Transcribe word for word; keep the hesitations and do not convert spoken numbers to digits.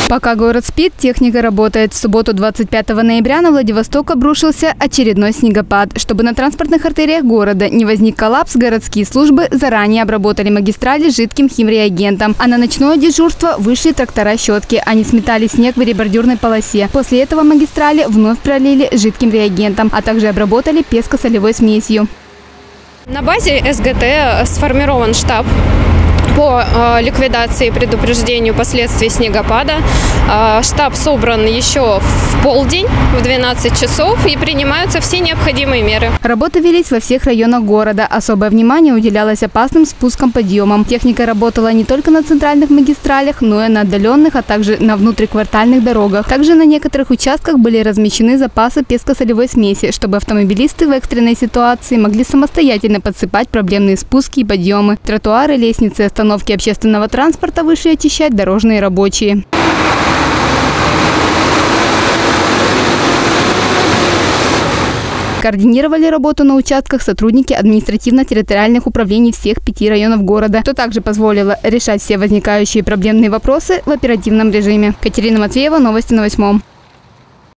Пока город спит, техника работает. В субботу двадцать пятого ноября на Владивосток обрушился очередной снегопад. Чтобы на транспортных артериях города не возник коллапс, городские службы заранее обработали магистрали жидким химреагентом. А на ночное дежурство вышли трактора-щетки. Они сметали снег в ребордюрной полосе. После этого магистрали вновь пролили жидким реагентом, а также обработали песко-солевой смесью. На базе эс гэ тэ сформирован штаб по э, ликвидации и предупреждению последствий снегопада. Э, штаб собран еще в полдень, в двенадцать часов, и принимаются все необходимые меры. Работы велись во всех районах города. Особое внимание уделялось опасным спускам-подъемам. Техника работала не только на центральных магистралях, но и на отдаленных, а также на внутриквартальных дорогах. Также на некоторых участках были размещены запасы песко-солевой смеси, чтобы автомобилисты в экстренной ситуации могли самостоятельно подсыпать проблемные спуски и подъемы. Тротуары, лестницы, остановки общественного транспорта вышли очищать дорожные рабочие. Координировали работу на участках сотрудники административно-территориальных управлений всех пяти районов города, что также позволило решать все возникающие проблемные вопросы в оперативном режиме. Катерина Матвеева, новости на восьмом.